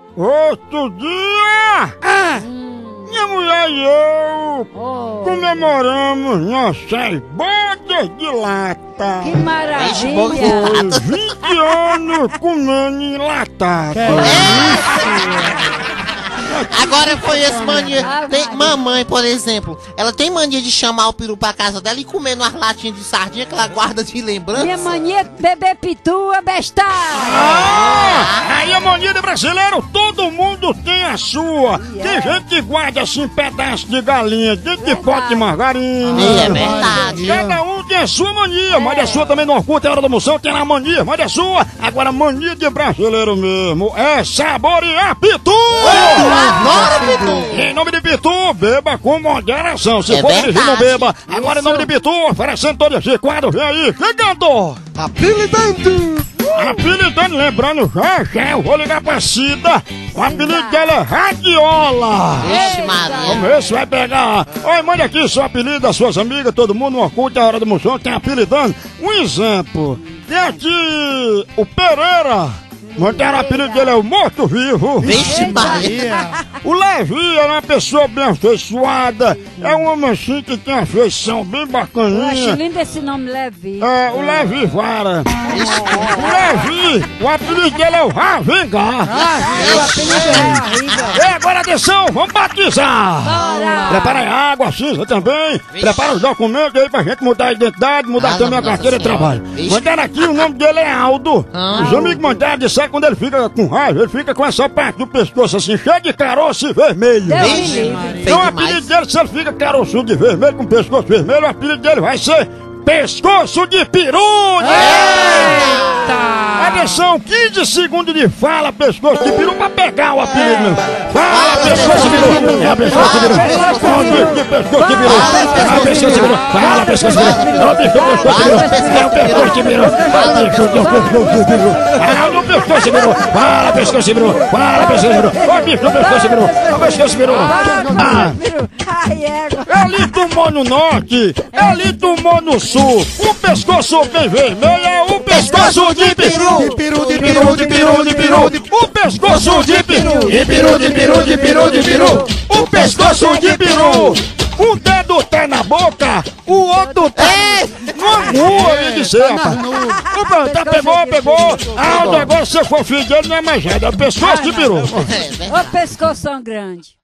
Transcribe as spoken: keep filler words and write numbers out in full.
Outro dia, ah, minha mulher e eu Oh. comemoramos nossas bodas de lata. Que maravilha! vinte anos comendo enlatado. Agora foi esse mania. Tem, mamãe, por exemplo, ela tem mania de chamar o peru pra casa dela e comer umas latinhas de sardinha que ela guarda de lembrança. Minha mania de beber pitu é bestar. Ah, aí a mania de brasileiro, todo mundo tem a sua. Tem gente que guarda assim pedaço de galinha dentro de pote de margarina. É verdade. Cada um tem a sua mania, mas a sua também no Orkut, é hora da moção, tem a mania, mas a sua. Agora, mania de brasileiro mesmo é saborear pitu! Adoro pitu! Em nome de Pitu, beba com moderação. Se É for dirigir, não verdade. beba. Agora, em nome de Pitu, oferecendo todo esse quadro, vem aí, chegando! Apelidando! Apelidando, lembrando, já já eu vou ligar pra Cida. O apelido dela é Radiola. Vixe, Maria. Vamos ver se vai pegar. Oi, mande aqui seu apelido, as suas amigas, todo mundo no Orkut, a hora do moção, tem apelidando. Um exemplo, tem aqui o Pereira. Mandaram o apelido dele é o Morto Vivo. Vixe, Maria. O Levi é uma pessoa bem afeiçoada. É um homem assim que tem uma afeição bem Eu acho bacaninha. lindo esse nome, Levi. É, o Levi Vara. O Levi, o apelido dele é o Ravingar. O apelido é horrível. E agora, atenção, vamos batizar. Bora! Prepara a água, cinza também. Prepara os documentos aí pra gente mudar a identidade, mudar Ah, também a nossa carteira de senhora. trabalho. Vixe. Mandaram aqui, o nome dele é Aldo. Ah. Os amigos mandaram, disseram que quando ele fica com raiva, ele fica com essa parte do pescoço assim, cheio de caroço e vermelho. Deus me Vixe, livre. Maria. Então o Feio apelido demais. dele, se ele fica caroçudo de vermelho, com pescoço vermelho, o apelido dele vai ser Pescoço de Peru! Atenção, quinze segundos de fala, pescoço de peru, pra pegar o apelido mesmo. Fala, pescoço de peru! É, pescoço de peru! Fala, pescoço de peru! Fala, pescoço de peru! Fala, pescoço de peru! Fala, pescoço de peru! Fala, pescoço de peru! Fala, pescoço de peru! Fala, pescoço de peru! Fala, pescoço de peru! Fala, pescoço de peru! Fala, pescoço de peru! Ah, Ai, égua. ele tomou no norte, ele tomou no sul. O pescoço bem vermelho é o pescoço de peru. De peru, de peru, de peru, de peru, de O pescoço de peru. De peru, de peru, de peru, de peru. O pescoço de peru. Um dedo tá na boca, o outro tá no rua, ele disse, rapaz. Opa, tá, pegou, pegou. Aldo, agora se for filho dele, não é mais nada, é o pescoço de peru. É verdade. Ô pescoção grande.